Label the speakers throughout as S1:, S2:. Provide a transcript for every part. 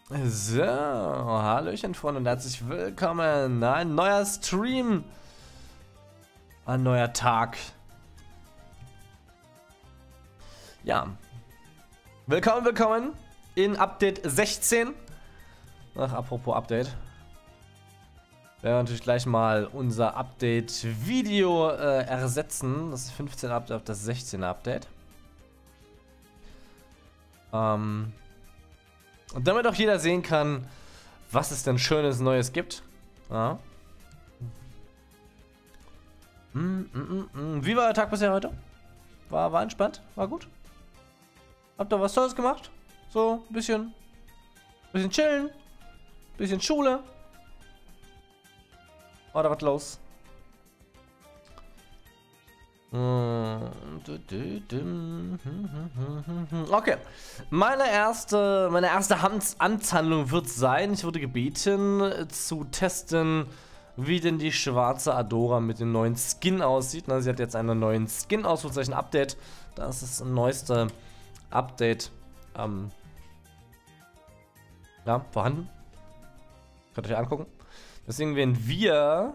S1: So, hallöchen Freunde und herzlich willkommen. Ein neuer Stream. Ein neuer Tag. Ja. Willkommen in Update 16. Ach, apropos Update. Wir werden natürlich gleich mal unser Update-Video ersetzen. Das ist 15 Update auf das 16 Update. Und damit auch jeder sehen kann, was es denn Schönes Neues gibt. Ja. Wie war der Tag bisher heute? War entspannt? War gut? Habt ihr was Tolles gemacht? So, ein bisschen chillen? Bisschen Schule? Oder was los? Okay, meine erste Amtshandlung wird sein, ich wurde gebeten zu testen, wie denn die schwarze Adora mit dem neuen Skin aussieht. Na, sie hat jetzt einen neuen Skin, Ausrufezeichen Update. Das ist das neueste Update ja, vorhanden. Könnt ihr euch angucken. Deswegen werden wir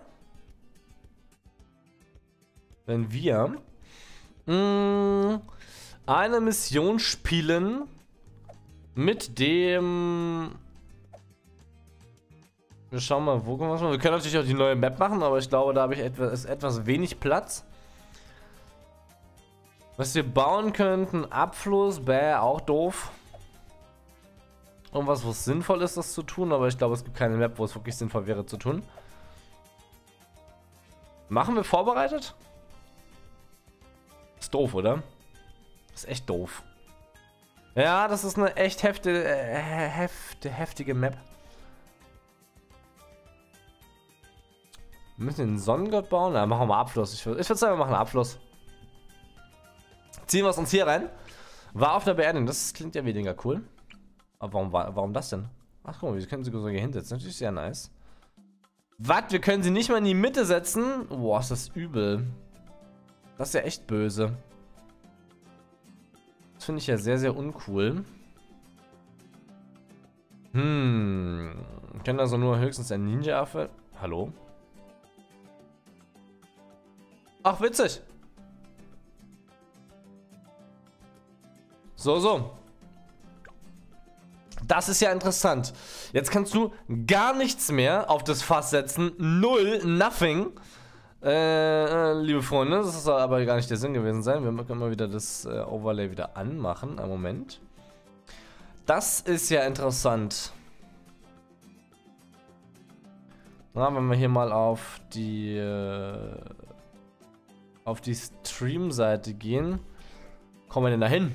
S1: eine Mission spielen mit dem... Wir schauen mal, wo können wir was machen. Wir können natürlich auch die neue Map machen, aber ich glaube, da habe ich etwas wenig Platz. Was wir bauen könnten, Abfluss, auch doof. Irgendwas, wo es sinnvoll ist, das zu tun, aber ich glaube, es gibt keine Map, wo es wirklich sinnvoll wäre zu tun. Machen wir vorbereitet? Ist doof, oder? Ist echt doof. Ja, das ist eine echt heftige Map. Wir müssen den Sonnengott bauen. Na, machen wir mal Abfluss. Ich würde sagen, wir machen einen Abfluss. Ziehen wir es uns hier rein. War auf der Beerdigung. Das klingt ja weniger cool. Aber warum das denn? Ach guck mal, wir können sie so hier hinsetzen. Natürlich sehr nice. Was? Wir können sie nicht mal in die Mitte setzen? Boah, ist das übel. Das ist ja echt böse. Das finde ich ja sehr, sehr uncool. Ich kenne also nur höchstens ein Ninja-Affe. Hallo? Ach, witzig. So. Das ist ja interessant. Jetzt kannst du gar nichts mehr auf das Fass setzen. Null, nothing. Liebe Freunde, das soll aber gar nicht der Sinn gewesen sein. Wir können mal wieder das Overlay wieder anmachen. Einen Moment. Das ist ja interessant. Na, wenn wir hier mal auf die Stream-Seite gehen. Kommen wir denn da hin?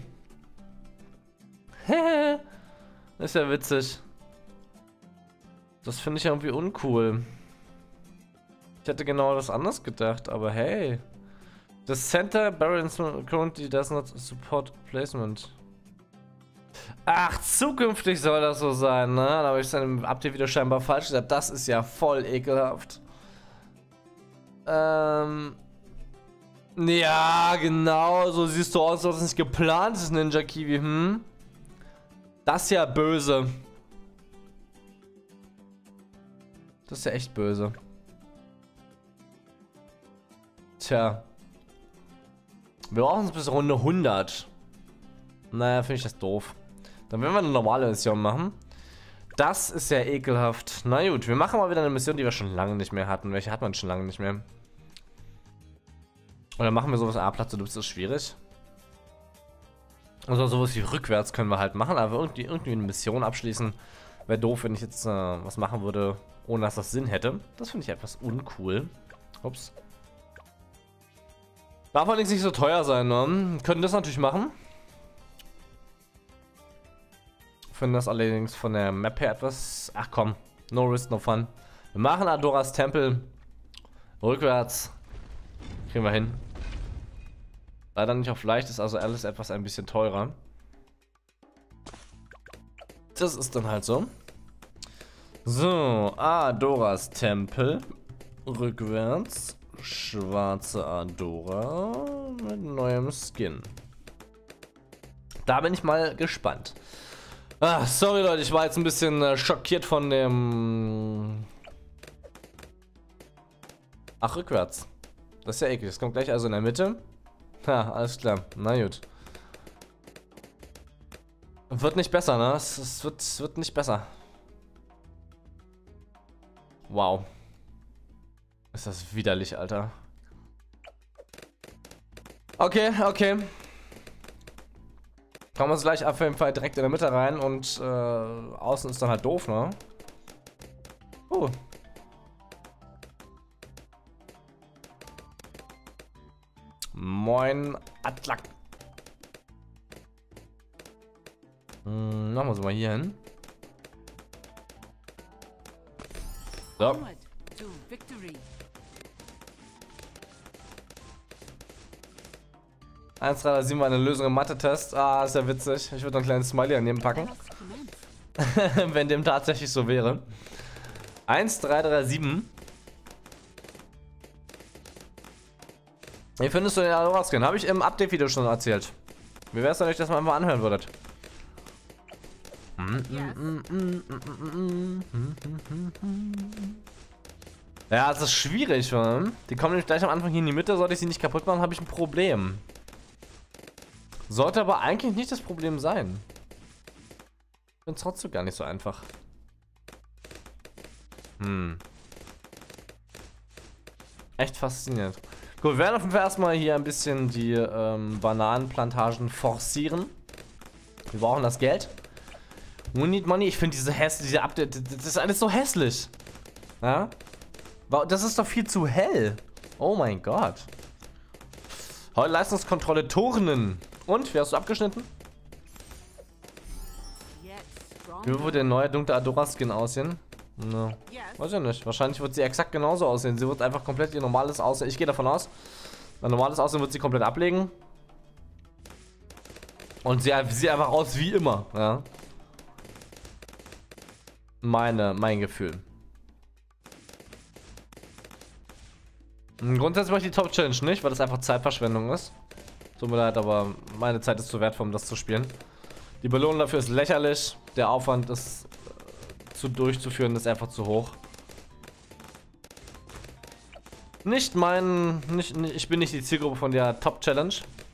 S1: Ist ja witzig. Das finde ich irgendwie uncool. Ich hätte genau das anders gedacht, aber hey. The center barrel currently does not support placement. Ach, zukünftig soll das so sein, ne? Da habe ich es dann im Update wieder scheinbar falsch gesagt. Das ist ja voll ekelhaft. Ja, genau. So siehst du aus, als das nicht geplant ist, Ninja Kiwi, Das ist ja böse. Das ist ja echt böse. Tja. Wir brauchen es bis Runde 100. Naja, finde ich das doof. Dann werden wir eine normale Mission machen. Das ist ja ekelhaft. Na gut, wir machen mal wieder eine Mission, die wir schon lange nicht mehr hatten. Welche hat man schon lange nicht mehr? Oder machen wir sowas A-Platz, du bist so schwierig. Also sowas wie rückwärts können wir halt machen, aber irgendwie eine Mission abschließen. Wäre doof, wenn ich jetzt was machen würde, ohne dass das Sinn hätte. Das finde ich etwas uncool. Ups. Darf allerdings nicht so teuer sein, ne? Können das natürlich machen. Finden das allerdings von der Map her etwas... Ach komm, no risk, no fun. Wir machen Adoras Tempel. Rückwärts. Kriegen wir hin. Leider nicht auf leicht, ist also alles etwas ein bisschen teurer. Das ist dann halt so. So, Adoras Tempel. Rückwärts. Schwarze Adora mit neuem Skin. Da bin ich mal gespannt. Ah, sorry Leute, ich war jetzt ein bisschen schockiert von dem... Ach, rückwärts. Das ist ja eklig. Das kommt gleich also in der Mitte. Ha, alles klar. Na gut. Wird nicht besser, ne? Es wird nicht besser. Wow. Ist das widerlich, Alter. Okay, okay. Kommen wir uns gleich auf jeden Fall direkt in der Mitte rein und außen ist dann halt doof, ne? Moin, Atlak. Machen wir es mal hier hin. So. 1,3,7 war eine Lösung im Mathe-Test. Ah, ist ja witzig. Ich würde noch ein kleines Smiley daneben packen. Wenn dem tatsächlich so wäre. 1,3,3,7. Wie findest du den Adora-Skin? Habe ich im Update-Video schon erzählt. Wie wäre es, wenn euch das mal anhören würdet? Ja, es ist schwierig. Die kommen nämlich gleich am Anfang hier in die Mitte. Sollte ich sie nicht kaputt machen, habe ich ein Problem. Sollte aber eigentlich nicht das Problem sein. Ich finde es trotzdem gar nicht so einfach. Echt faszinierend. Gut, wir werden auf jeden Fall erstmal hier ein bisschen die Bananenplantagen forcieren. Wir brauchen das Geld. We need money. Ich finde diese Update, das ist alles so hässlich. Ja? Das ist doch viel zu hell. Oh mein Gott. Heute Leistungskontrolle Turnen. Und, wie hast du abgeschnitten? Wie würde der neue dunkle Adora-Skin aussehen? No. Weiß ich nicht. Wahrscheinlich wird sie exakt genauso aussehen. Sie wird einfach komplett ihr normales Aussehen. Ich gehe davon aus. Mein normales Aussehen wird sie komplett ablegen. Und sie sieht einfach aus wie immer. Ja. Mein Gefühl. Grundsätzlich mache ich die Top-Challenge nicht, weil das einfach Zeitverschwendung ist. Tut mir leid, aber meine Zeit ist zu wertvoll, um das zu spielen. Die Belohnung dafür ist lächerlich. Der Aufwand ist durchzuführen ist einfach zu hoch. Ich bin nicht die Zielgruppe von der Top-Challenge.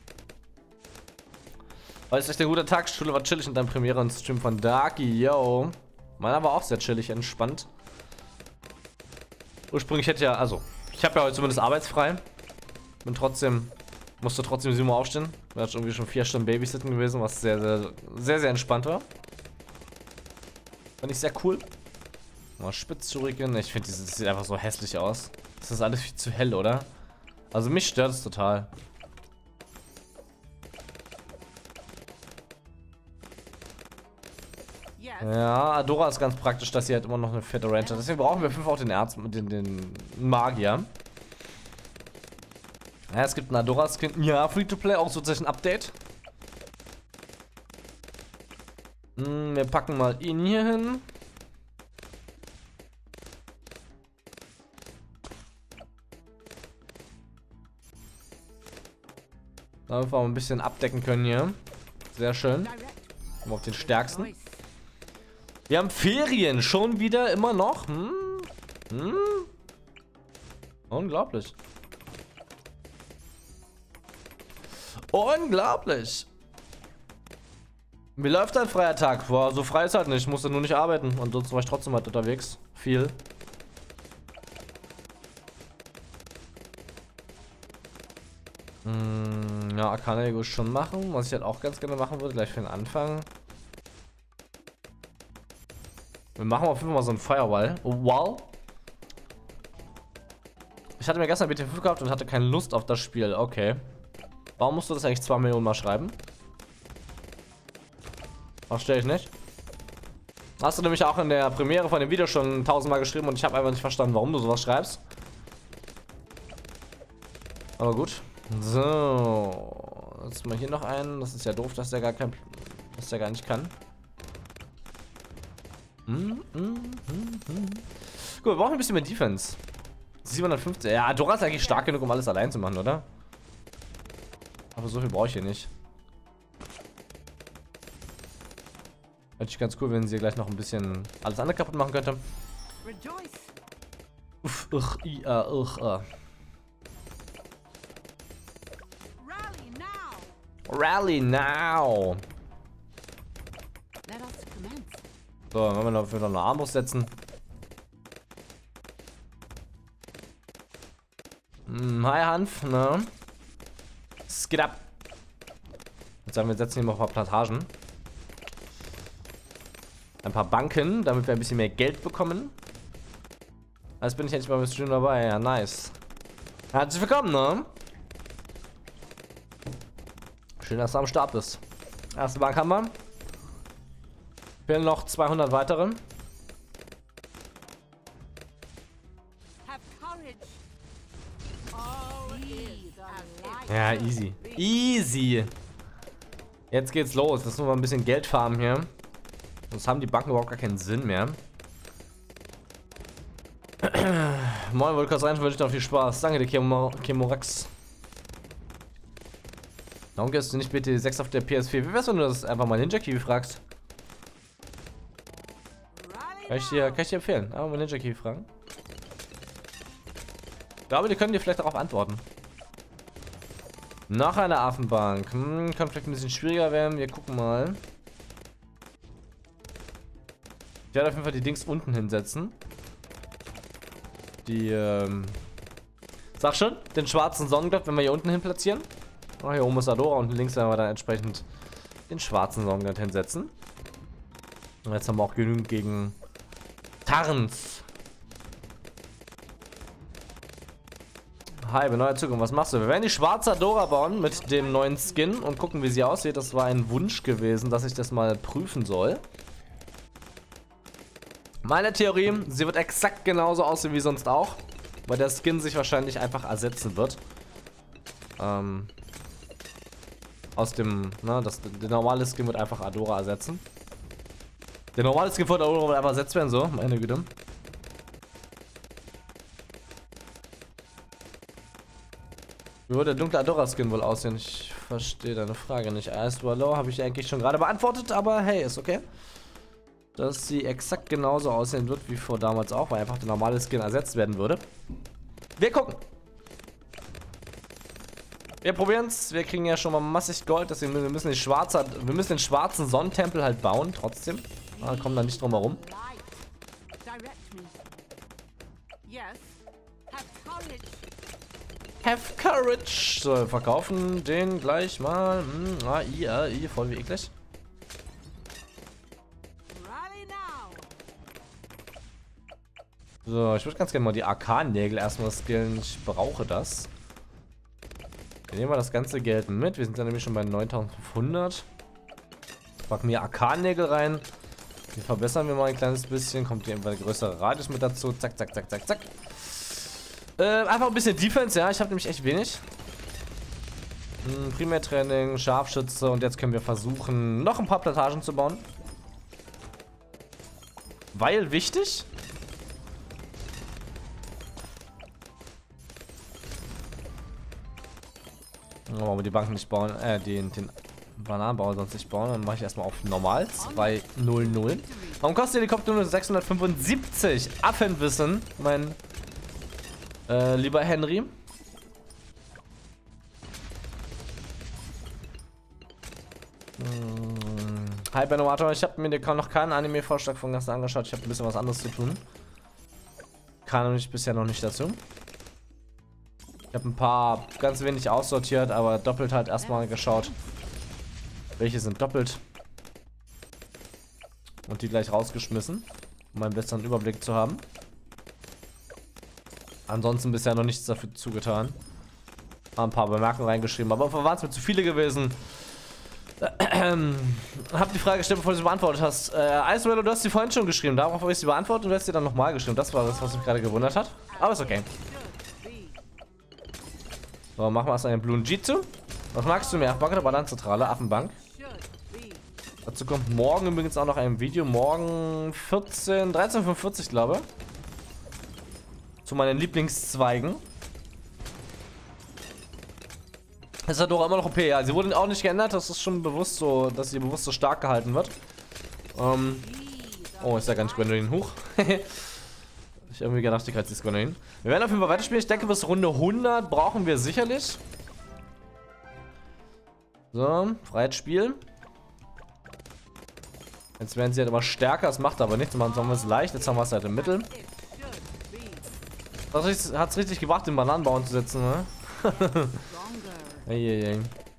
S1: Weil es echt ein guter Tag. Schule war chillig und dann Premiere und Stream von Darky, yo. Meiner war auch sehr chillig, entspannt. Ursprünglich hätte ja, also, ich habe ja heute zumindest arbeitsfrei. Musste trotzdem 7 Uhr aufstehen. Wäre irgendwie schon 4 Stunden Babysitten gewesen, was sehr entspannt war. Fand ich sehr cool. Mal spitz zurückgehen. Ich finde, das sieht einfach so hässlich aus. Das ist alles viel zu hell, oder? Also mich stört es total. Ja, Adora ist ganz praktisch, dass sie halt immer noch eine fette Range hat. Deswegen brauchen wir 5 auch den den Magier. Ja, es gibt einen Adora-Skin. Ja, Free-to-Play, auch sozusagen ein Update. Wir packen mal ihn hier hin. Damit wir ein bisschen abdecken können hier. Sehr schön. Auf den stärksten. Wir haben Ferien schon wieder, immer noch. Unglaublich. Unglaublich. Wie läuft dein freier Tag? Boah, so frei ist halt nicht. Ich musste nur nicht arbeiten. Ansonsten war ich trotzdem halt unterwegs. Viel. Ja, Arcana Ego schon machen. Was ich halt auch ganz gerne machen würde, gleich für den Anfang. Wir machen auf jeden Fall mal so einen Firewall. Oh, wow. Ich hatte mir gestern BT5 gehabt und hatte keine Lust auf das Spiel. Okay. Warum musst du das eigentlich 2 Millionen Mal schreiben? Verstehe ich nicht. Hast du nämlich auch in der Premiere von dem Video schon 1000-mal geschrieben und ich habe einfach nicht verstanden, warum du sowas schreibst. Aber gut. So. Jetzt mal hier noch einen. Das ist ja doof, dass der gar nicht kann. Gut, wir brauchen ein bisschen mehr Defense. 750. Ja, Adora ist eigentlich stark genug, um alles allein zu machen, oder? Aber so viel brauche ich hier nicht. Fände ich ganz cool, wenn sie gleich noch ein bisschen alles andere kaputt machen könnte. Uff, Rally now! So, wenn wir noch wieder eine Armbrust setzen. Hi Hanf, ne? Es geht ab. Jetzt sagen wir, setzen hier noch ein paar Plantagen. Ein paar Banken, damit wir ein bisschen mehr Geld bekommen. Jetzt bin ich endlich mal mit Stream dabei. Ja, nice. Herzlich willkommen, ne? Schön, dass du am Start bist. Erste Bank haben wir. Fehlen noch 200 weitere. Ja, easy. Easy. Jetzt geht's los. Lass uns mal ein bisschen Geld farmen hier. Sonst haben die Banken überhaupt gar keinen Sinn mehr. Moin, wollte kurz rein, wünsche dir noch viel Spaß. Danke dir, Chemorax. Warum gehst du nicht bitte 6 auf der PS4? Wie wär's, wenn du das einfach mal Ninja Kiwi fragst? Kann ich dir empfehlen. Aber mal Ninja Kiwi fragen. Ich glaube, die können dir vielleicht darauf antworten. Noch eine Affenbank. Kann vielleicht ein bisschen schwieriger werden. Wir gucken mal. Ich werde auf jeden Fall die Dings unten hinsetzen. Die, sag schon, den schwarzen Sonnengott, wenn wir hier unten hin platzieren. Oh, hier oben ist Adora und links werden wir dann entsprechend den schwarzen Sonnengott hinsetzen. Und jetzt haben wir auch genügend gegen Tarns. Hi, bin neuer Zukunft. Was machst du? Wir werden die schwarze Adora bauen mit dem neuen Skin und gucken, wie sie aussieht. Das war ein Wunsch gewesen, dass ich das mal prüfen soll. Meine Theorie, sie wird exakt genauso aussehen wie sonst auch, weil der Skin sich wahrscheinlich einfach ersetzen wird. Aus dem, ne, der normale Skin wird einfach Adora ersetzen. Der normale Skin von Adora wird einfach ersetzt werden, so, meine Güte. Wie würde der dunkle Adora-Skin wohl aussehen? Ich verstehe deine Frage nicht. Ice Wallow habe ich eigentlich schon gerade beantwortet, aber hey, ist okay. Dass sie exakt genauso aussehen wird wie vor damals auch, weil einfach der normale Skin ersetzt werden würde. Wir gucken. Wir probieren es. Wir kriegen ja schon mal massig Gold, deswegen wir müssen den schwarzen Sonnentempel halt bauen, trotzdem. Da kommen da nicht drum herum. Have courage. So, wir verkaufen den gleich mal. Voll wie eklig. So, ich würde ganz gerne mal die Arkannägel erstmal skillen. Ich brauche das. Wir nehmen mal das ganze Geld mit. Wir sind ja nämlich schon bei 9500. Packen wir Arkannägel rein. Die verbessern wir mal ein kleines bisschen. Kommt hier ein größerer Radius mit dazu. Zack, zack, zack, zack, zack. Einfach ein bisschen Defense, ja. Ich habe nämlich echt wenig. Primärtraining, Scharfschütze. Und jetzt können wir versuchen, noch ein paar Plantagen zu bauen. Weil wichtig. Wollen wir die Banken nicht bauen, den Bananenbauer sonst nicht bauen, dann mache ich erstmal auf normal 200. Warum kostet der Helikopter nur 675? Affenwissen, mein lieber Henry. Hi Benoato, ich habe mir noch keinen Anime-Vorschlag von gestern angeschaut, ich habe ein bisschen was anderes zu tun. Kam ich bisher noch nicht dazu. Ich habe ein paar ganz wenig aussortiert, aber doppelt halt erstmal geschaut. Welche sind doppelt? Und die gleich rausgeschmissen, um einen besseren Überblick zu haben. Ansonsten bisher noch nichts dafür zugetan. Ein paar Bemerkungen reingeschrieben, aber waren es mir zu viele gewesen. Hab die Frage gestellt, bevor du sie beantwortet hast. Icewell, du hast sie vorhin schon geschrieben. Darauf habe ich sie beantwortet und du hast sie dann nochmal geschrieben. Das war das, was mich gerade gewundert hat. Aber ist okay. So, machen wir erst einen Blue Jitsu. Was magst du mehr? Bank oder Bananenzentrale? Affenbank. Dazu kommt morgen übrigens auch noch ein Video. Morgen 13:45 Uhr, glaube ich. Zu meinen Lieblingszweigen. Ist ja doch immer noch OP, ja. Sie wurden auch nicht geändert. Das ist schon bewusst so, dass sie bewusst so stark gehalten wird. Oh, ist ja gar nicht Gwendolyn. Huch. Ich irgendwie gedacht, ich ist Gwendolyn. Wir werden auf jeden Fall weiterspielen. Ich denke, bis Runde 100 brauchen wir sicherlich. So, freies Spiel. Jetzt werden sie halt immer stärker. Das macht aber nichts. Dann haben wir es leicht. Jetzt haben wir es halt im Mittel. Das hat es richtig gebracht, den Bananenbauern zu setzen, ne? Eieiei.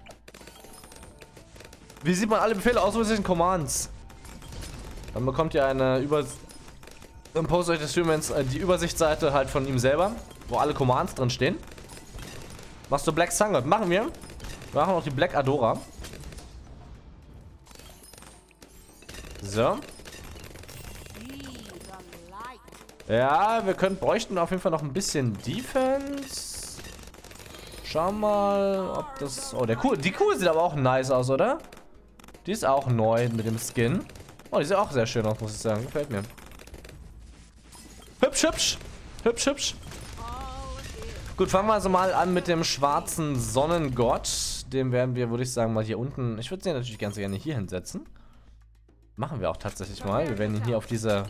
S1: Wie sieht man alle Befehle aus mit solchen Commands? Dann bekommt ihr eine Dann postet euch das Streamens die Übersichtsseite halt von ihm selber, wo alle Commands drin stehen. Machst du Black Sungot? Machen wir. Wir machen auch die Black Adora. So. Ja, wir bräuchten auf jeden Fall noch ein bisschen Defense. Schau mal, ob das... Oh, die Kuh sieht aber auch nice aus, oder? Die ist auch neu mit dem Skin. Oh, die sieht auch sehr schön aus, muss ich sagen. Gefällt mir. Hübsch, hübsch. Hübsch, hübsch. Gut, fangen wir also mal an mit dem schwarzen Sonnengott. Den werden wir, würde ich sagen, mal hier unten... Ich würde den natürlich ganz gerne hier hinsetzen. Machen wir auch tatsächlich mal. Wir werden ihn hier auf diese...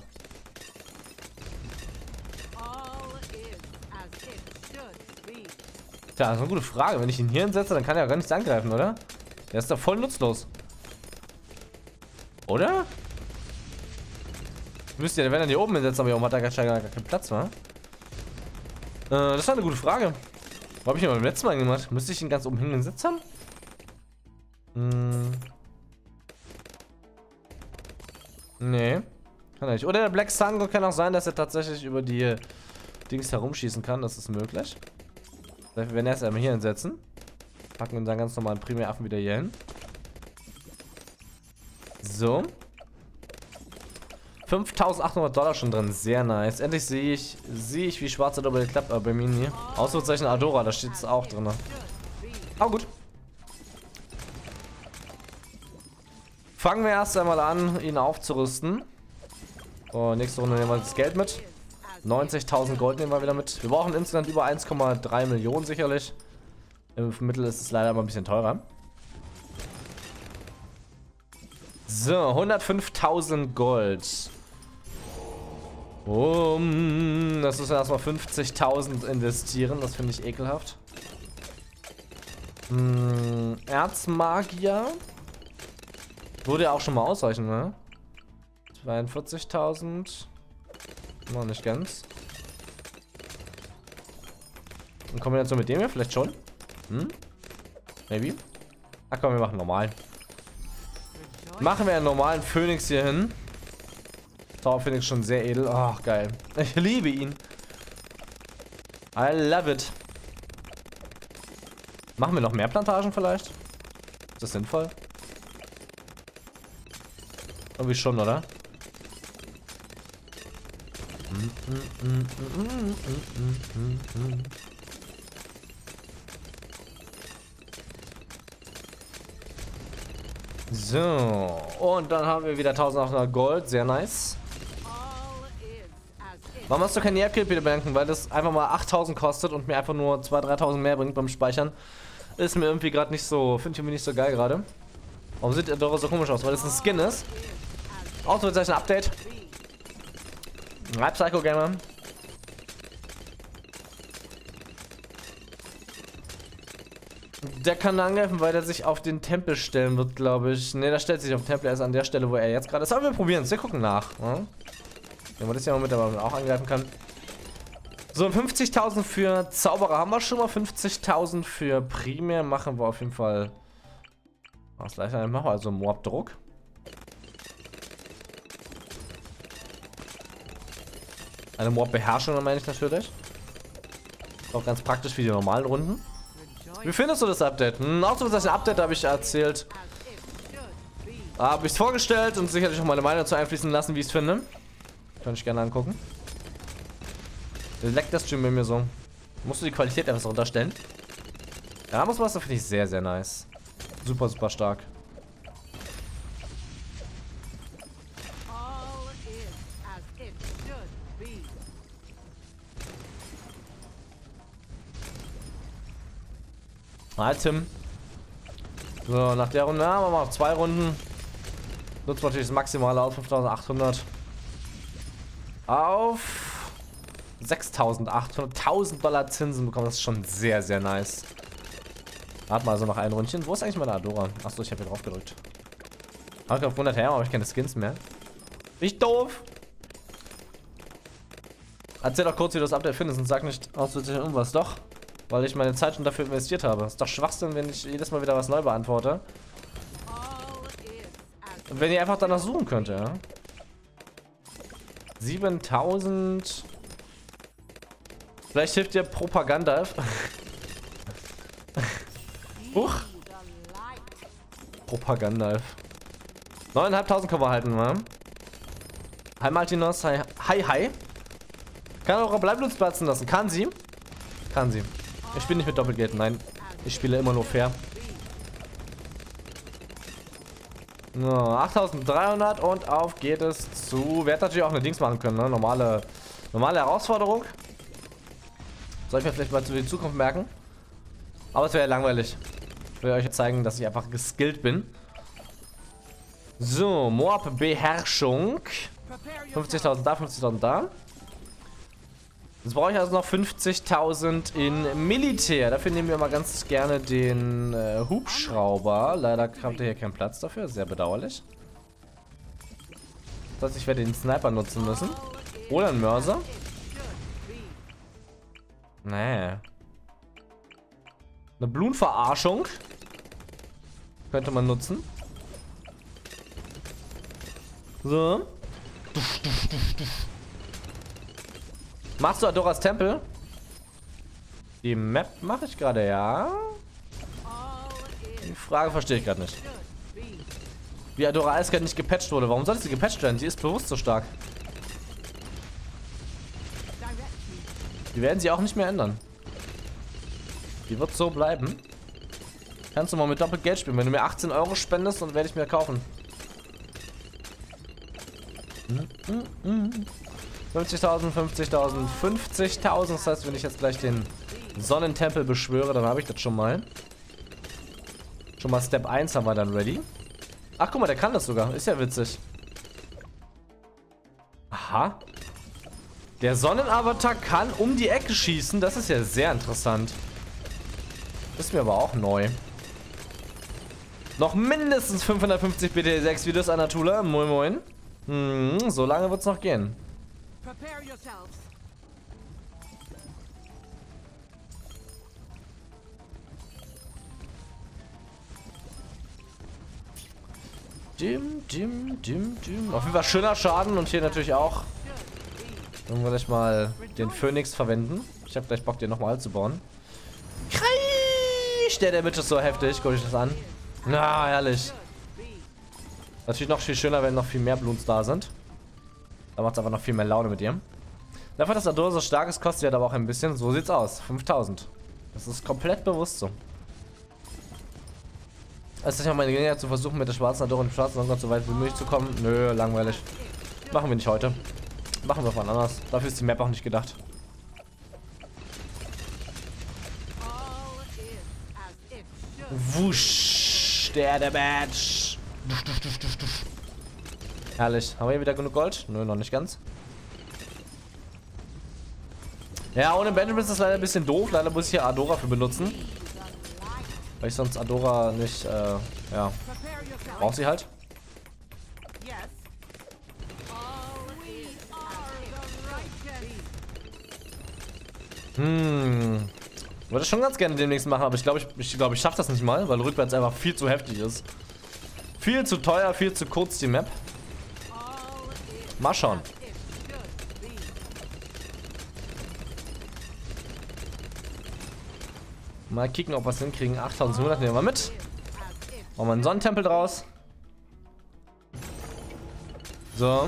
S1: Tja, das ist eine gute Frage. Wenn ich ihn hier hinsetze, dann kann er ja gar nichts angreifen, oder? Der ist doch voll nutzlos. Oder? Müsst ihr, wenn er hier oben hinsetzt, aber hier oben hat er gar keinen Platz, wa? Das war eine gute Frage. Wo habe ich ihn beim letzten Mal gemacht? Müsste ich ihn ganz oben hingesetzt haben? Nee. Kann er nicht. Oder der Black Sungo kann auch sein, dass er tatsächlich über die Dings herumschießen kann. Das ist möglich. Wir werden erst einmal hier hinsetzen. Packen unseren ganz normalen Primäraffen wieder hier hin. So. 5.800 $, schon drin. Sehr nice. Endlich sehe ich, wie schwarz das über klappt bei mir hier. Ausrufezeichen Adora, da steht es auch drin. Aber gut. Fangen wir erst einmal an, ihn aufzurüsten. So, nächste Runde nehmen wir das Geld mit. 90.000 Gold nehmen wir wieder mit. Wir brauchen insgesamt über 1,3 Millionen sicherlich. Im Mittel ist es leider immer ein bisschen teurer. So, 105.000 Gold. Das ist erstmal 50.000 investieren. Das finde ich ekelhaft. Erzmagier. Würde ja auch schon mal ausreichen, ne? 42.000. Noch nicht ganz. Und Kombination mit dem hier vielleicht schon? Maybe. Ach komm, wir machen normal. Machen wir einen normalen Phönix hier hin. Tower Phoenix schon sehr edel. Ach, geil. Ich liebe ihn. I love it. Machen wir noch mehr Plantagen vielleicht? Ist das sinnvoll? Irgendwie schon, oder? So, und dann haben wir wieder 1800 Gold, sehr nice. Warum hast du kein Nervkill bitte bedanken? Weil das einfach mal 8000 kostet und mir einfach nur 2.000, 3.000 mehr bringt beim Speichern. Ist mir irgendwie gerade nicht so, finde ich irgendwie nicht so geil gerade. Warum sieht der Dora so komisch aus? Weil das ein Skin ist. Ausrufezeichen Update. Psycho Gamer. Der kann angreifen, weil er sich auf den Tempel stellen wird, glaube ich. Ne, der stellt sich auf den Tempel erst an der Stelle, wo er jetzt gerade ist. Aber wir probieren es. Wir gucken nach. Ja? Wenn man das ja mal mit, aber man auch angreifen kann. So, 50.000 für Zauberer haben wir schon mal. 50.000 für Primär machen wir auf jeden Fall. Was leichter machen wir also Moab-Druck. Eine Moab-Beherrschung, meine ich natürlich. Ist auch ganz praktisch für die normalen Runden. Wie findest du das Update? Auch so das Update habe ich erzählt. Habe ich es vorgestellt und sicherlich auch meine Meinung dazu einfließen lassen, wie ich es finde. Kann ich gerne angucken. Leckt das Stream bei mir so. Musst du die Qualität etwas runterstellen? Ja, muss man das, finde ich sehr, sehr nice. Super, super stark. Tim. So, nach der Runde haben wir noch 2 Runden. Nutzen wir natürlich das Maximale aus 5800 auf 6800. $1000 Zinsen bekommen. Das ist schon sehr, sehr nice. Warte mal, also noch ein Rundchen. Wo ist eigentlich meine Adora? Achso, ich habe hier drauf gedrückt. Okay, auf 100 her, aber ich keine Skins mehr. Nicht doof. Erzähl doch kurz, wie du das Update findest und sag nicht auszuziehen irgendwas. Doch, weil ich meine Zeit schon dafür investiert habe. Ist doch Schwachsinn, wenn ich jedes Mal wieder was neu beantworte. Und wenn ihr einfach danach suchen könnt, ja. 7000. Vielleicht hilft dir Propaganda. Huch. Propaganda. 9.500 können wir halten, wa? Hi Martinos, hi, hi. Kann eure Bleiblutz platzen lassen. Kann sie? Kann sie. Ich spiele nicht mit Doppelgeld, nein. Ich spiele immer nur fair. So, 8.300 und auf geht es zu... Wer hätte natürlich auch eine Dings machen können, ne? Normale Herausforderung. Soll ich mir vielleicht mal für die Zukunft merken. Aber es wäre ja langweilig. Ich will euch jetzt zeigen, dass ich einfach geskillt bin. So, Moab Beherrschung. 50.000 da, 50.000 da. Jetzt brauche ich also noch 50.000 in Militär. Dafür nehmen wir mal ganz gerne den Hubschrauber. Leider kommt hier kein Platz dafür. Sehr bedauerlich. Das heißt, ich werde den Sniper nutzen müssen. Oder einen Mörser. Nee. Eine Blumenverarschung. Könnte man nutzen. So. Machst du Adoras Tempel? Die Map mache ich gerade, ja. Die Frage verstehe ich gerade nicht. Wie Adora Eiskalt nicht gepatcht wurde. Warum sollte sie gepatcht werden? Sie ist bewusst so stark. Die werden sie auch nicht mehr ändern. Die wird so bleiben. Kannst du mal mit Doppelgeld spielen. Wenn du mir 18 Euro spendest, dann werde ich mir kaufen. 50.000, 50.000, 50.000. Das heißt, wenn ich jetzt gleich den Sonnentempel beschwöre, dann habe ich das schon mal. Schon mal Step 1 haben wir dann ready. Ach, guck mal, der kann das sogar. Ist ja witzig. Aha. Der Sonnenavatar kann um die Ecke schießen. Das ist ja sehr interessant. Ist mir aber auch neu. Noch mindestens 550 BT6 Videos, Anatula. Moin, moin. So lange wird es noch gehen. Auf jeden Fall schöner Schaden und hier natürlich auch. Dann würde ich mal den Phönix verwenden. Ich habe gleich Bock, den nochmal zu bauen. Kreisch! Der Damage ist so heftig. Guck ich das an. Na, herrlich. Natürlich noch viel schöner, wenn noch viel mehr Bloons da sind. Da macht es einfach noch viel mehr Laune mit ihr. Dafür, dass Adora so stark ist, kostet sie halt aber auch ein bisschen. So sieht's aus. 5000. Das ist komplett bewusst so. Es ist ja meine Gelegenheit zu versuchen, mit der schwarzen Adora und dem schwarzen Songgott so weit wie möglich zu kommen. Nö, langweilig. Machen wir nicht heute. Machen wir wann anders. Dafür ist die Map auch nicht gedacht. Wusch. Der Match. Herrlich. Haben wir hier wieder genug Gold? Nö, noch nicht ganz. Ja, ohne Benjamin ist das leider ein bisschen doof. Leider muss ich hier Adora für benutzen. Weil ich sonst Adora nicht, ja. Braucht sie halt. Würde schon ganz gerne demnächst machen, aber ich glaube, ich schaffe das nicht mal, weil rückwärts einfach viel zu heftig ist. Viel zu teuer, viel zu kurz die Map. Mal schauen. Mal kicken, ob wir es hinkriegen. 8.700 nehmen wir mit. Machen wir einen Sonnentempel draus. So.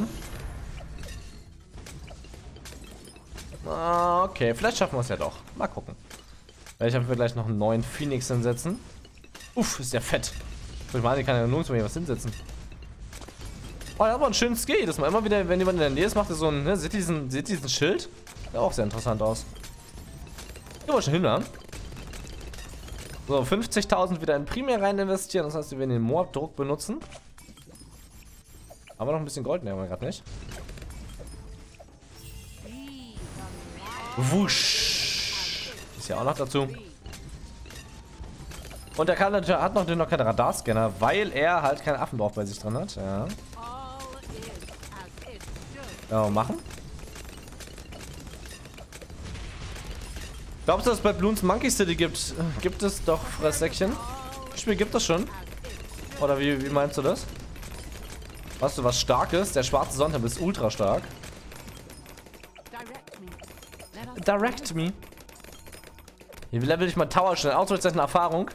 S1: Okay, vielleicht schaffen wir es ja doch. Mal gucken. Ich habe gleich noch einen neuen Phoenix hinsetzen. Uff, ist der fett. Ich meine, ich kann ja nirgendwo hier was hinsetzen. Oh, er hat aber einen schönen Skill jedes Mal. Immer wieder, wenn jemand in der Nähe ist, macht er so ein, ne, seht ihr diesen Schild? Sieht auch sehr interessant aus. Gehen wir schon hin, ne? So, 50.000 wieder in Primär rein investieren. Das heißt, wir werden den Moab-Druck benutzen. Aber noch ein bisschen Gold nehmen wir gerade nicht. Wusch. Ist ja auch noch dazu. Und der Kanadier hat noch keinen Radarscanner, weil er halt keinen Affenbauch bei sich drin hat. Ja. Ja, machen. Glaubst du, dass es bei Bloons Monkey City gibt? Gibt es doch Fresssäckchen? Das Spiel gibt es schon. Oder wie meinst du das? Weißt du, was stark ist? Der schwarze Sonntag ist ultra stark. Direct me. Hier level ich mal Tower schnell. Ausrüstung Erfahrung.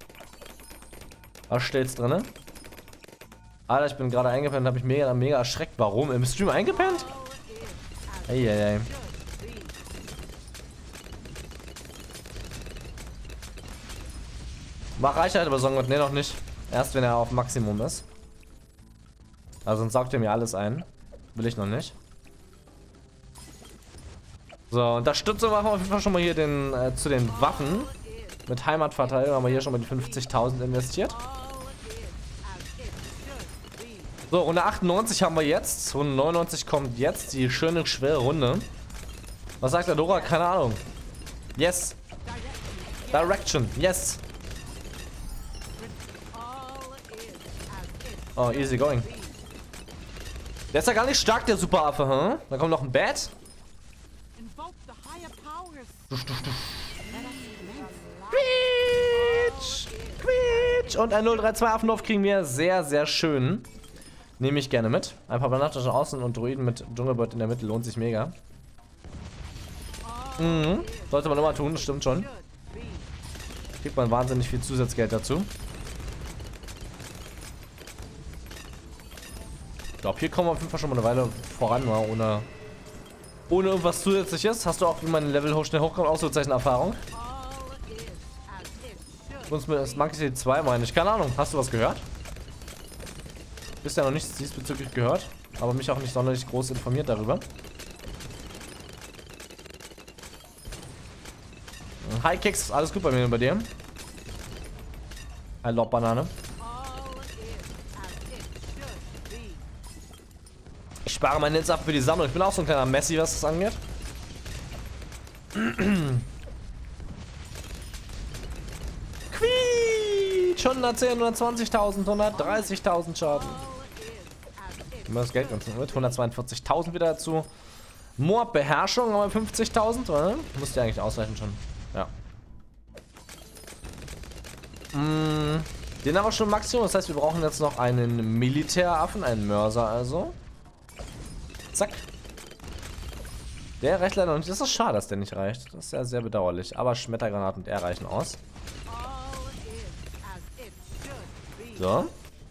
S1: Was steht's drin? Alter, ich bin gerade eingepennt und habe mich mega erschreckt. Warum? Im Stream eingepennt? Eieiei. Mach Reichweite über Songgott. Ne, noch nicht. Erst wenn er auf Maximum ist. Also sonst saugt er mir alles ein. Will ich noch nicht. So, Unterstützung machen wir auf jeden Fall schon mal hier zu den Waffen. Mit Heimatverteidigung haben wir hier schon mal die 50.000 investiert. So, Runde 98 haben wir jetzt. Runde 99 kommt jetzt. Die schöne, schwere Runde. Was sagt der Dora? Keine Ahnung. Yes. Direction. Yes. Oh, easy going. Der ist ja gar nicht stark, der Superaffe, hm? Da kommt noch ein Bad. Quietsch! Quietsch! Und ein 032 Affendorf kriegen wir sehr schön. Nehme ich gerne mit. Ein paar Banatischen Außen und Druiden mit Dschungelbird in der Mitte lohnt sich mega. Mhm. Sollte man immer tun, das stimmt schon. Kriegt man wahnsinnig viel Zusatzgeld dazu. Ich glaube, hier kommen wir auf jeden Fall schon mal eine Weile voran, ohne irgendwas Zusätzliches. Hast du auch, wie man Level schnell hochkommt, Ausrufezeichen Erfahrung? Sonst mit das Monkey City 2 meine ich. Keine Ahnung, hast du was gehört? Bisher noch nichts diesbezüglich gehört, aber mich auch nicht sonderlich groß informiert darüber. Hi Keks, alles gut bei mir und bei dir? Ein Lob-Banane. Ich spare meine Hits ab für die Sammlung. Ich bin auch so ein kleiner Messi, was das angeht. Quietsch! 110, 120.000, 130.000 Schaden. Immer das Geld ganz mit. 142.000 wieder dazu. Moab Beherrschung, aber 50.000, oder? Muss ja eigentlich ausreichen schon. Ja. Den haben wir schon Maximum. Das heißt, wir brauchen jetzt noch einen Militäraffen, einen Mörser also. Zack. Der reicht leider noch nicht. Das ist schade, dass der nicht reicht. Das ist ja sehr bedauerlich. Aber Schmettergranaten und er reichen aus. So.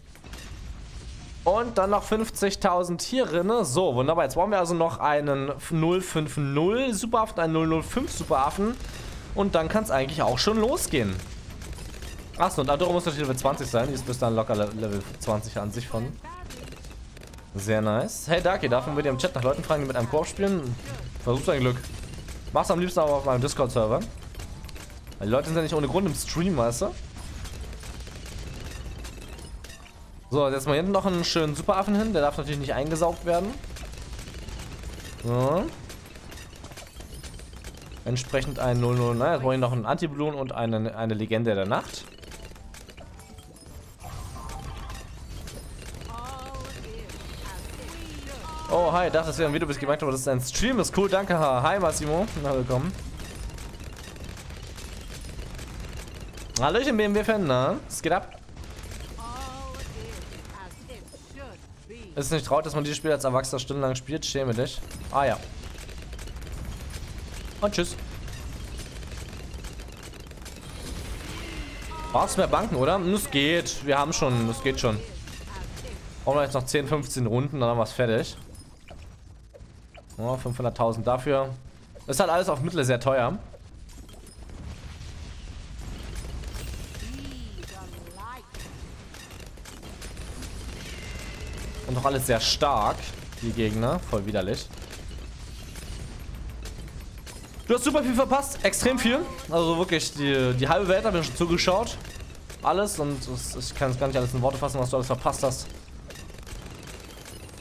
S1: Und dann noch 50.000 hier drin. So, wunderbar. Jetzt brauchen wir also noch einen 050 Superaffen, einen 005 Superaffen. Und dann kann es eigentlich auch schon losgehen. Achso, und Adora muss natürlich Level 20 sein. Die ist bis dann locker Level 20 an sich von. Sehr nice. Hey Darky, darf man mit dir im Chat nach Leuten fragen, die mit einem Koop spielen? Versuch dein Glück. Mach's am liebsten aber auf meinem Discord-Server. Die Leute sind ja nicht ohne Grund im Stream, weißt du? So, jetzt mal hinten noch einen schönen Superaffen hin. Der darf natürlich nicht eingesaugt werden. So. Entsprechend ein 00. Naja, jetzt brauche ich noch einen Anti-Balloon und eine Legende der Nacht. Oh, hi, dachte, das wäre ein Video, bis ich gemerkt habe, das ist ein Stream. Ist cool, danke. Hi, Massimo. Na, willkommen. Hallöchen, BMW-Fan, na? Es geht ab. Ist nicht traut, dass man dieses Spiel als Erwachsener stundenlang spielt? Schäme dich. Ah, ja. Und tschüss. Brauchst du mehr Banken, oder? Es geht. Wir haben schon. Es geht schon. Brauchen wir jetzt noch 10, 15 Runden, dann haben wir es fertig. Oh, 500.000 dafür. Ist halt alles auf Mittel sehr teuer. Und noch alles sehr stark, die Gegner. Voll widerlich. Du hast super viel verpasst. Extrem viel. Also wirklich, die halbe Welt habe ich schon zugeschaut. Alles. Und ich kann es gar nicht alles in Worte fassen, was du alles verpasst hast.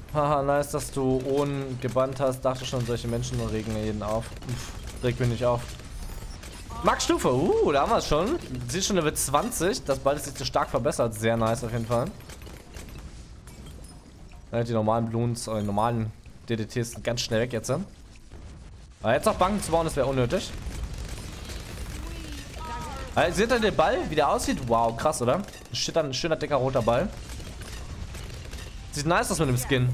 S1: Haha, nice, dass du Ohren gebannt hast. Dachte schon, solche Menschen regen jeden auf. Uff, regt mich nicht auf. Max-Stufe, da haben wir es schon. Sie ist schon Level 20. Das bald ist sich so stark verbessert. Sehr nice auf jeden Fall. Ja, die normalen Bloons, die normalen DDTs sind ganz schnell weg jetzt. Aber jetzt noch Banken zu bauen, das wäre unnötig. Also, seht ihr den Ball, wie der aussieht? Wow, krass, oder? Ein schöner, dicker, roter Ball. Sieht nice aus mit dem Skin.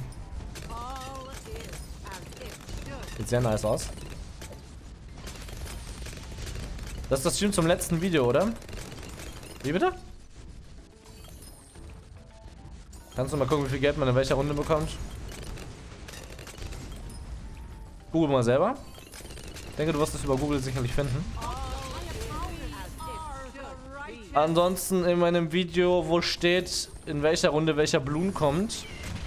S1: Sieht sehr nice aus. Das ist das Stream zum letzten Video, oder? Wie bitte? Kannst du mal gucken, wie viel Geld man in welcher Runde bekommt? Google mal selber. Ich denke, du wirst das über Google sicherlich finden. Ansonsten in meinem Video, wo steht, in welcher Runde welcher Bloon kommt.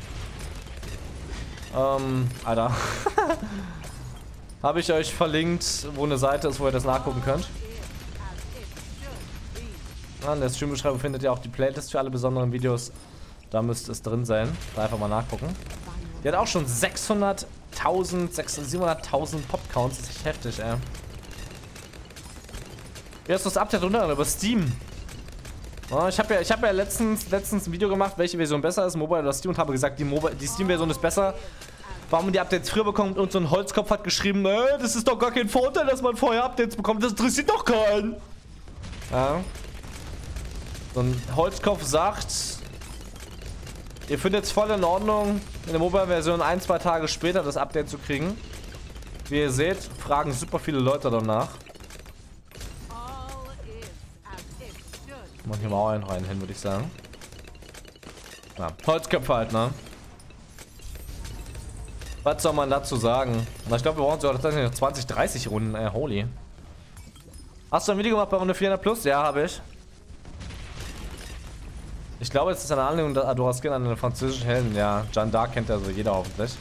S1: Alter. Habe ich euch verlinkt, wo eine Seite ist, wo ihr das nachgucken könnt. In der Streambeschreibung findet ihr auch die Playlist für alle besonderen Videos. Da müsste es drin sein. Da einfach mal nachgucken. Die hat auch schon 600.000, 700.000 Popcounts. Das ist echt heftig, ey. Wie hast du das Update runter? Über Steam. Oh, ich hab ja letztens ein Video gemacht, welche Version besser ist, Mobile oder Steam, und habe gesagt, die Steam-Version ist besser. Warum man die Updates früher bekommt, und so ein Holzkopf hat geschrieben, das ist doch gar kein Vorteil, dass man vorher Updates bekommt, das interessiert doch keinen. Ja. So ein Holzkopf sagt, ihr findet es voll in Ordnung, in der Mobile-Version 1-2 Tage später das Update zu kriegen. Wie ihr seht, fragen super viele Leute danach. Machen hier mal auch einen rein hin, würde ich sagen. Ja, Holzköpfe halt, ne? Was soll man dazu sagen? Na, ich glaube, wir brauchen sogar tatsächlich noch 20, 30 Runden. Holy. Hast du ein Video gemacht bei Runde 400 plus? Ja, habe ich. Ich glaube, es ist eine Anlehnung der Adora Skin an den französischen Helden. Ja, Jeanne d'Arc kennt ja so jeder hoffentlich.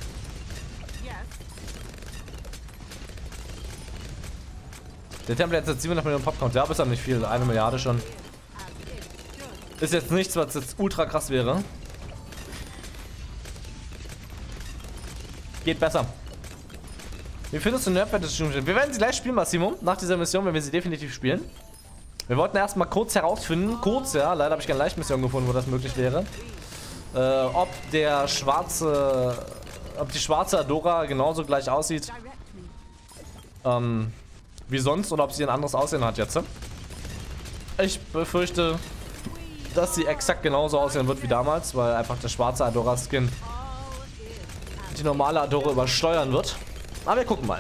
S1: Der Tempel hat jetzt 700 Millionen Popcorn. Ja, ist ja nicht viel. 1 Milliarde schon. Ist jetzt nichts, was jetzt ultra krass wäre. Geht besser. Wie findest du Nerdwert des Streams? Wir werden sie gleich spielen, Massimo. Nach dieser Mission werden wir sie definitiv spielen. Wir wollten erstmal kurz herausfinden, ja, leider habe ich keine Leichtmission gefunden, wo das möglich wäre. Ob die schwarze Adora genauso gleich aussieht wie sonst, oder ob sie ein anderes Aussehen hat jetzt. Ich befürchte, dass sie exakt genauso aussehen wird wie damals, weil einfach der schwarze Adora-Skin die normale Adora übersteuern wird. Aber wir gucken mal.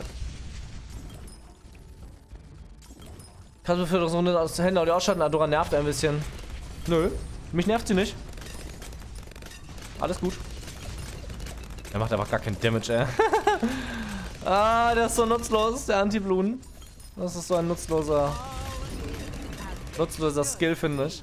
S1: Kannst du für so eine Hände Audio ausschalten? Adora nervt ein bisschen. Nö, mich nervt sie nicht. Alles gut. Er macht einfach gar keinen Damage, ey. Ah, der ist so nutzlos, der Anti-Bloon. Das ist so ein nutzloser Skill, finde ich.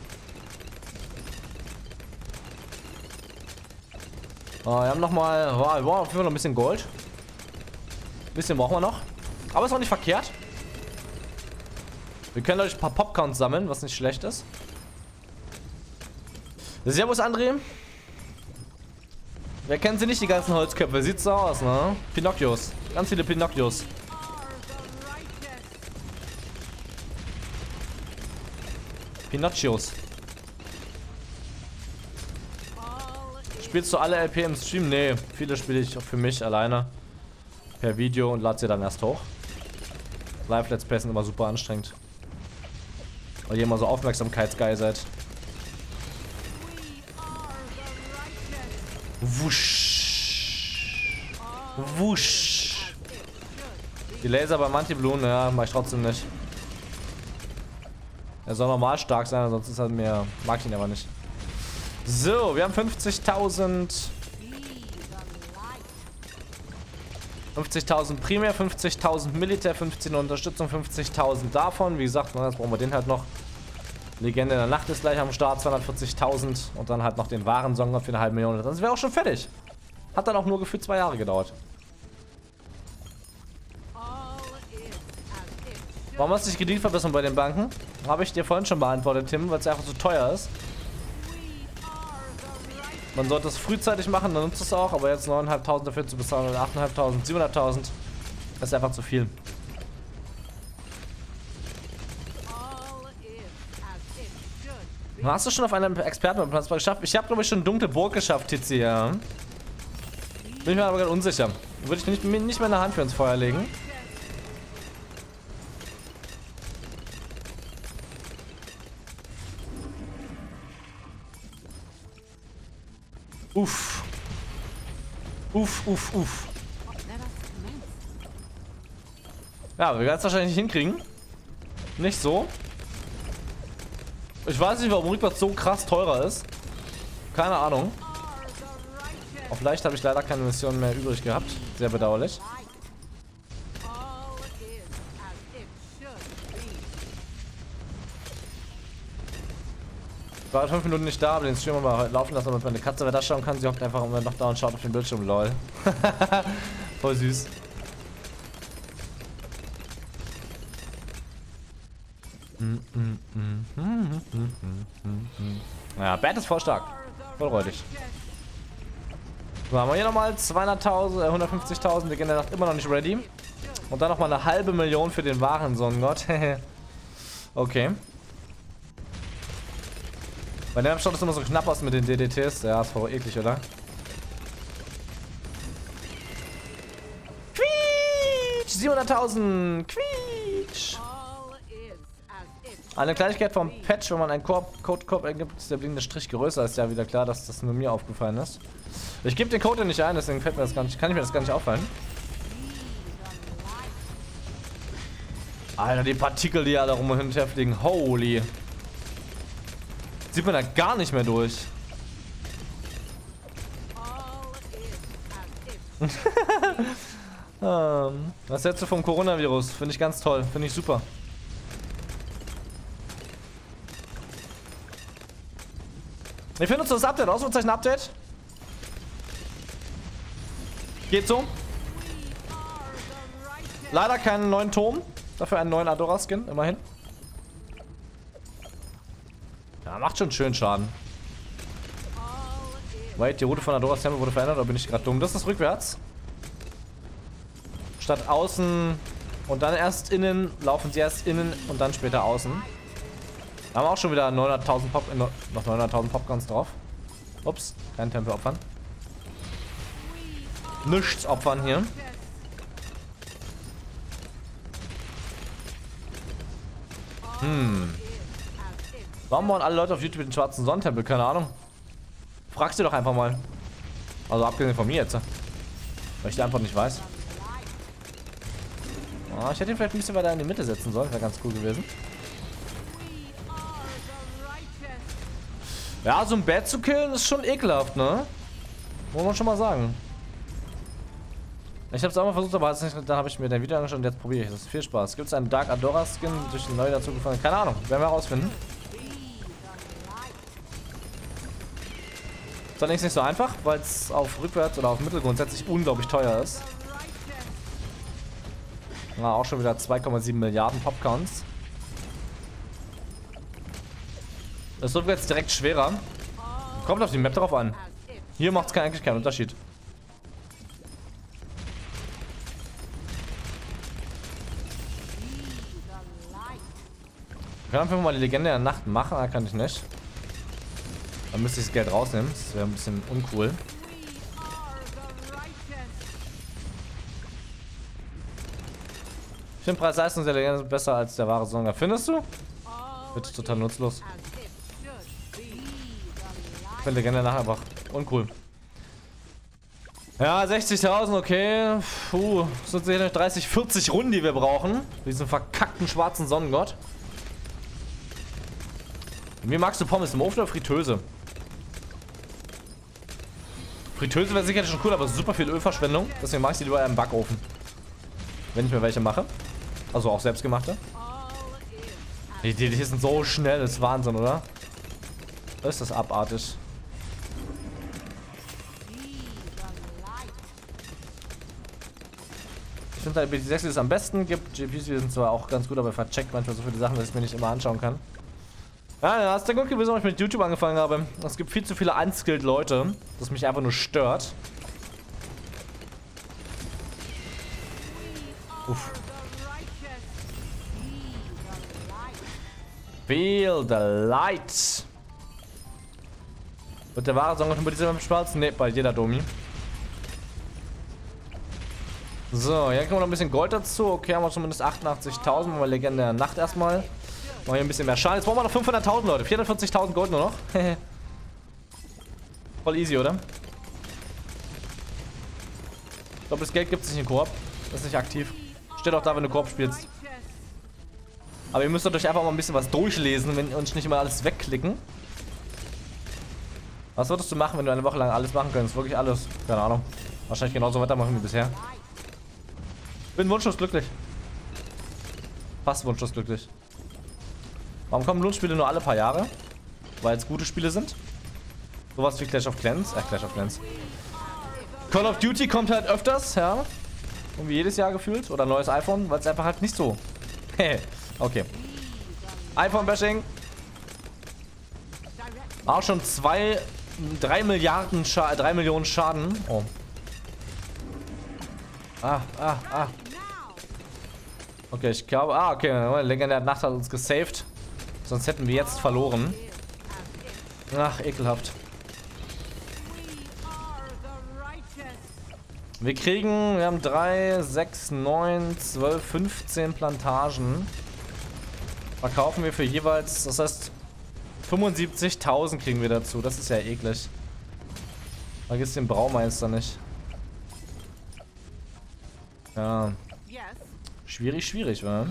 S1: Oh, wir haben nochmal. Wir brauchen auf jeden Fall noch ein bisschen Gold. Ein bisschen brauchen wir noch. Aber ist auch nicht verkehrt. Wir können euch ein paar Popcounts sammeln, was nicht schlecht ist. Servus, André. Wer kennt sie nicht, die ganzen Holzköpfe? Sieht so aus, ne? Pinocchios. Ganz viele Pinocchios. Pinocchios. Spielst du alle LP im Stream? Nee, viele spiele ich auch für mich alleine. Per Video und lade sie dann erst hoch. Live-Let's Plays sind immer super anstrengend. Weil ihr immer so aufmerksamkeitsgeil seid. Wusch. Wusch. Die Laser beim Anti-Bloon, ja, mach ich trotzdem nicht. Er soll normal stark sein, sonst ist er mir. Mag ich ihn aber nicht. So, wir haben 50.000. 50.000 Primär, 50.000 Militär, 15 Unterstützung, 50.000 davon. Wie gesagt, jetzt brauchen wir den halt noch. Legende in der Nacht ist gleich am Start, 240.000. Und dann halt noch den wahren Song für 1,5 Million. Das wäre auch schon fertig. Hat dann auch nur gefühlt 2 Jahre gedauert. Warum hast du dich Kredit verbessern bei den Banken? Habe ich dir vorhin schon beantwortet, Tim, weil es einfach so teuer ist. Man sollte es frühzeitig machen, dann nutzt es auch, aber jetzt 9.500 dafür zu bezahlen oder 8.500, 700.000, das ist einfach zu viel. Hast du schon auf einem Expertenplatz geschafft? Ich habe, glaube ich, schon Dunkle Burg geschafft, Tizi, ja. Bin ich mir aber gerade unsicher. Würde ich nicht mehr eine Hand für ins Feuer legen. Uff. Uff, uff, uff. Ja, wir werden es wahrscheinlich nicht hinkriegen. Nicht so. Ich weiß nicht, warum rückwärts so krass teurer ist. Keine Ahnung. Auf leicht habe ich leider keine Mission mehr übrig gehabt. Sehr bedauerlich. Ich war 5 Minuten nicht da, aber den Streamer mal laufen lassen, damit meine Katze weiter schauen kann. Sie hockt einfach immer noch da und schaut auf den Bildschirm, lol. Voll süß. Ja, Bad ist voll stark. Voll räudig. So, haben wir hier nochmal 200.000, 150.000. Wir gehen in der Nacht immer noch nicht ready. Und dann nochmal eine halbe Million für den wahren Sonnengott. Okay. Bei dem schaut es immer so knapp aus mit den DDTs. Ja, ist voll eklig, oder? Quietsch! 700.000! Quietsch! Eine Kleinigkeit vom Patch, wenn man einen Code eingibt, ist der blinkende Strich größer. Ist ja wieder klar, dass das nur mir aufgefallen ist. Ich gebe den Code nicht ein, deswegen fällt mir das gar nicht, kann ich mir das gar nicht auffallen. Alter, die Partikel, die alle rum und hin und her fliegen. Holy. Sieht man da gar nicht mehr durch. Was hältst du vom Coronavirus? Finde ich ganz toll. Finde ich super. Wie findest du das Update? Ausrufezeichen Update? Geht so. Leider keinen neuen Turm. Dafür einen neuen Adora-Skin, immerhin. Ja, macht schon schön Schaden. Wait, die Route von Adoras Tempel wurde verändert, oder bin ich gerade dumm? Das ist rückwärts. Statt außen und dann erst innen, laufen sie erst innen und dann später außen. Da haben wir auch schon wieder 900.000 noch 900.000 Popcorns drauf. Ups, kein Tempel opfern. Nichts opfern hier. Warum bauen alle Leute auf YouTube den schwarzen Sonnentempel? Keine Ahnung. Fragst du doch einfach mal. Also abgesehen von mir jetzt. Weil ich die Antwort nicht weiß. Oh, ich hätte ihn vielleicht ein bisschen weiter in die Mitte setzen sollen. Wäre ganz cool gewesen. Ja, so ein Bad zu killen ist schon ekelhaft, ne? Muss man schon mal sagen. Ich habe es auch mal versucht, aber dann habe ich mir dein Video angeschaut und jetzt probiere ich es. Viel Spaß. Gibt es einen Dark Adora Skin durch den neu dazugefallen? Keine Ahnung. Werden wir herausfinden. Ist allerdings nicht so einfach, weil es auf Rückwärts oder auf Mittel grundsätzlich unglaublich teuer ist. Na, auch schon wieder 2,7 Milliarden Popcorns. Das wird jetzt direkt schwerer. Kommt auf die Map drauf an. Hier macht es eigentlich keinen Unterschied. Wir können einfach mal die Legende der Nacht machen, kann ich nicht. Dann müsste ich das Geld rausnehmen. Das wäre ein bisschen uncool. Ich finde Preis-Leistung der Legende besser als der wahre Song. Findest du? Wird total nutzlos. Ich finde Legende nachher einfach uncool. Ja, 60.000, okay. Puh, das sind sicher 30, 40 Runden, die wir brauchen. Diesen verkackten schwarzen Sonnengott. Wie magst du Pommes? Im Ofen oder Fritteuse? Fritteuse wäre sicherlich schon cool, aber super viel Ölverschwendung. Deswegen mache ich sie lieber im Backofen. Wenn ich mir welche mache. Also auch selbstgemachte. Die sind so schnell, das ist Wahnsinn, oder? Ist das abartig. Ich finde halt BT6 ist am besten. Gibt GPs, die sind zwar auch ganz gut, aber vercheckt manchmal so viele Sachen, dass ich mir nicht immer anschauen kann. Ja, das ist der Grund gewesen, warum ich mit YouTube angefangen habe. Es gibt viel zu viele unskilled Leute, das mich einfach nur stört. Uff. Feel the light. Wird der wahre Song über diese Schwarz? Ne, bei jeder Domi. So, hier kriegen wir noch ein bisschen Gold dazu. Okay, haben wir zumindest 88.000. Machen wir Legende der Nacht erstmal. Machen wir hier ein bisschen mehr Schaden. Jetzt brauchen wir noch 500.000, Leute. 440.000 Gold nur noch. Voll easy, oder? Ich glaube, das Geld gibt es nicht in Koop. Das ist nicht aktiv. Steht auch da, wenn du Koop spielst. Aber ihr müsst euch einfach mal ein bisschen was durchlesen und nicht immer alles wegklicken. Was würdest du machen, wenn du eine Woche lang alles machen könntest? Wirklich alles. Keine Ahnung. Wahrscheinlich genauso weitermachen wie bisher. Bin wunschlos glücklich. Fast wunschlos glücklich. Warum kommen Loot-Spiele nur alle paar Jahre? Weil es gute Spiele sind. Sowas wie Clash of Clans. Clash of Clans. Call of Duty kommt halt öfters, ja. Irgendwie jedes Jahr gefühlt. Oder neues iPhone, weil es einfach halt nicht so. Okay. iPhone-Bashing. Auch schon 3 Millionen Schaden. Oh. Okay, ich glaube... okay. Legendäre Nacht hat uns gesaved. Sonst hätten wir jetzt verloren. Ach, ekelhaft. Wir haben 3, 6, 9, 12, 15 Plantagen. Verkaufen wir für jeweils, das heißt 75.000 kriegen wir dazu. Das ist ja eklig. Vergiss den Braumeister nicht. Ja. Schwierig, schwierig, wa?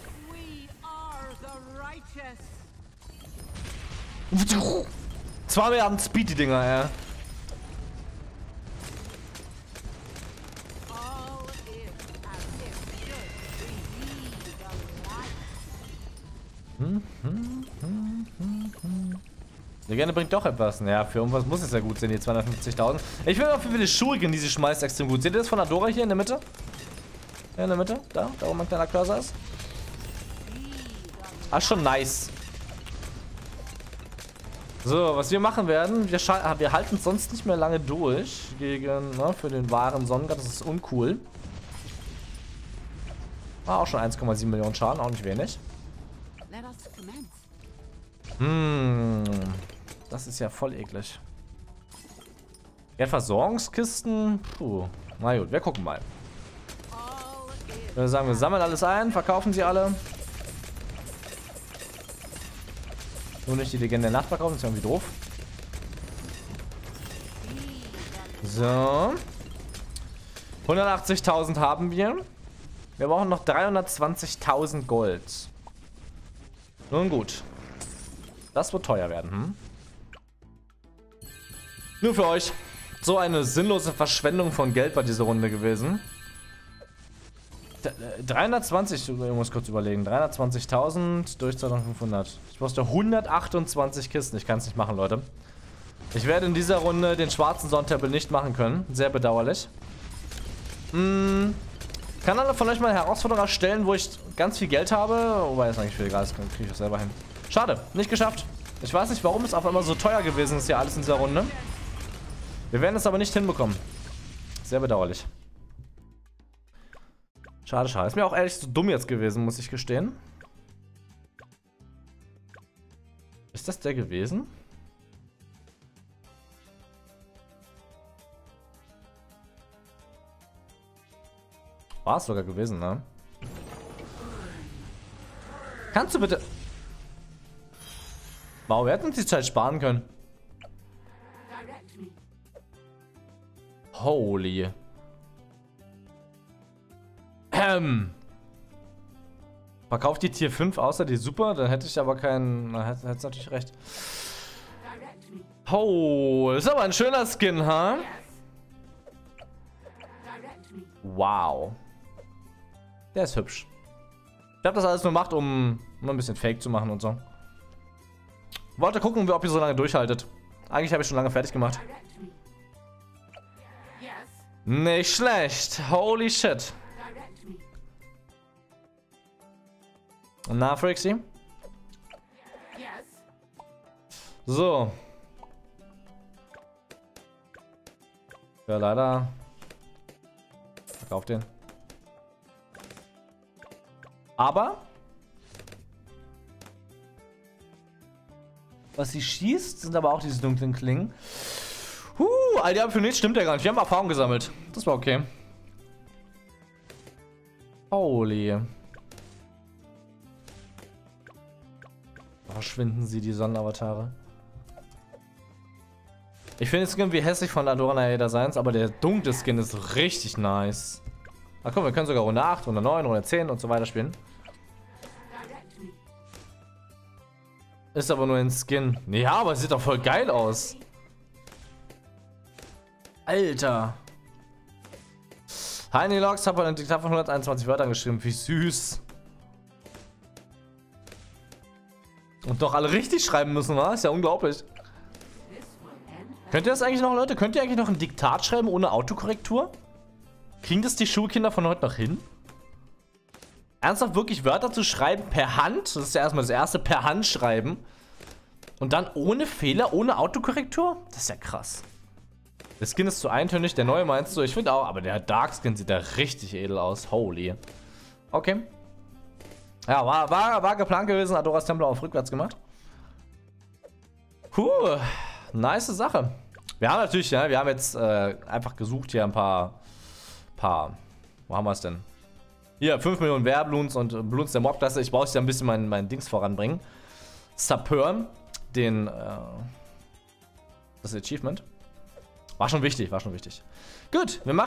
S1: 2 Milliarden Speed, die Dinger, ja. Legende bringt doch etwas. Ja, für irgendwas muss es ja gut sein, die 250.000. Ich will auf wie viele Shuriken, die sie schmeißt, extrem gut. Seht ihr das von Adora hier in der Mitte? Ja, in der Mitte. Da wo mein kleiner Cursor ist. Ah, schon nice. So, was wir machen werden, wir halten es sonst nicht mehr lange durch gegen, ne, für den wahren Sonnengott. Das ist uncool. Auch schon 1,7 Millionen Schaden, auch nicht wenig. Das ist ja voll eklig. Versorgungskisten. Puh. Na gut, wir gucken mal. Ich würde sagen, wir sammeln alles ein, verkaufen sie alle. Nur nicht die Legende der Nacht verkaufen, das ist irgendwie doof. So. 180.000 haben wir. Wir brauchen noch 320.000 Gold. Nun gut. Das wird teuer werden, Nur für euch. So eine sinnlose Verschwendung von Geld war diese Runde gewesen. 320, ich muss kurz überlegen. 320.000 durch 2.500. Ich brauchte 128 Kisten. Ich kann es nicht machen, Leute. Ich werde in dieser Runde den schwarzen Sonntempel nicht machen können. Sehr bedauerlich. Kann einer von euch mal eine Herausforderung erstellen, wo ich ganz viel Geld habe? Wobei, ist eigentlich viel egal, das kriege ich auch selber hin. Schade, nicht geschafft. Ich weiß nicht, warum es auf einmal so teuer gewesen ist, hier alles in dieser Runde. Wir werden es aber nicht hinbekommen. Sehr bedauerlich. Schade, schade. Ist mir auch ehrlich so dumm jetzt gewesen, muss ich gestehen. Ist das der gewesen? War es sogar gewesen, ne? Kannst du bitte... Wow, wir hätten uns die Zeit sparen können. Holy. Verkauft die Tier 5 außer die Super? Dann hätte ich aber keinen... Dann hätte es natürlich recht. Oh, ist aber ein schöner Skin, ha? Wow. Der ist hübsch. Ich habe das alles nur gemacht, um ein bisschen Fake zu machen und so. Wollte gucken, ob ihr so lange durchhaltet. Eigentlich habe ich schon lange fertig gemacht. Nicht schlecht. Holy shit. Na, Frixie? So. Ja, leider. Verkauf den. Aber was sie schießt, sind aber auch diese dunklen Klingen. Alter, für nichts stimmt ja gar nicht. Wir haben Erfahrung gesammelt. Das war okay. Holy. Verschwinden sie, die Sonnenavatare. Ich finde es irgendwie hässlich von Adora Naeda Science, aber der dunkle Skin ist richtig nice. Ach komm, wir können sogar Runde 8, Runde 9, Runde 10 und so weiter spielen. Ist aber nur ein Skin. Ja, aber es sieht doch voll geil aus. Alter. Heini Logs hat ein Diktat von 121 Wörtern geschrieben. Wie süß. Und doch alle richtig schreiben müssen, wa? Ist ja unglaublich. Könnt ihr das eigentlich noch, Leute? Könnt ihr eigentlich noch ein Diktat schreiben ohne Autokorrektur? Kriegen das die Schulkinder von heute noch hin? Ernsthaft wirklich Wörter zu schreiben per Hand? Das ist ja erstmal das erste, per Hand schreiben. Und dann ohne Fehler, ohne Autokorrektur? Das ist ja krass. Der Skin ist zu eintönig, der neue meinst du? Ich finde auch, aber der Dark Skin sieht da richtig edel aus. Holy. Okay. Ja, war geplant gewesen, Adoras Templar auf rückwärts gemacht. Nice Sache. Wir haben natürlich, ja, wir haben jetzt einfach gesucht hier ein paar, wo haben wir es denn? Hier, 5 Millionen Werbloons und Bloons der Mobklasse. Ich brauche ja ein bisschen mein Dings voranbringen. Sapeur, das Achievement. War schon wichtig, Gut, wir machen